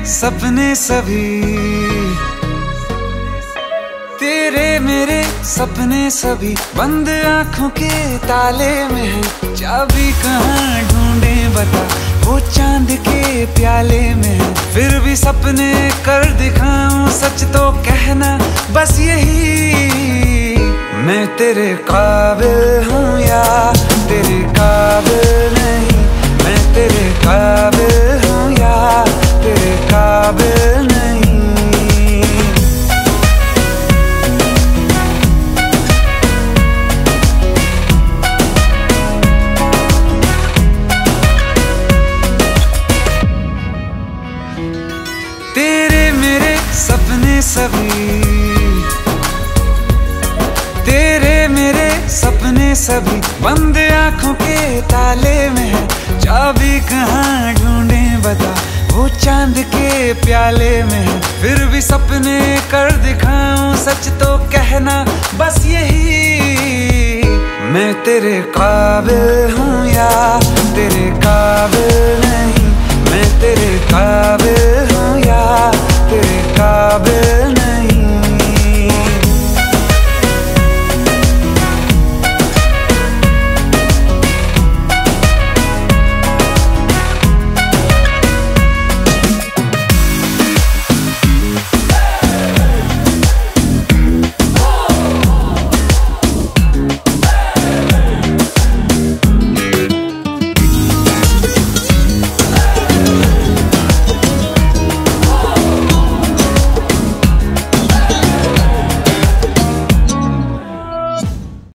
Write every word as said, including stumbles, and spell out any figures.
सपने सभी तेरे मेरे सपने सभी बंद आंखों के ताले में है। चाबी कहाँ ढूंढे बता, वो चांद के प्याले में है। फिर भी सपने कर दिखाऊं, सच तो कहना बस यही, मैं तेरे काबिल हूँ या तेरे काबिल नहीं। मैं तेरे काबिल हूँ या तेरे काबिल नहीं। तेरे मेरे सपने सभी तेरे मेरे सपने सभी बंद आंखों के ताले में है। चाबी कहाँ ढूंढे बता, वो चांद के प्याले में है। फिर भी सपने कर दिखाऊं, सच तो कहना बस यही, मैं तेरे काबिल हूँ या तेरे काबिल नहीं। मैं तेरे काबिल हूँ या तेरे काबिल नहीं।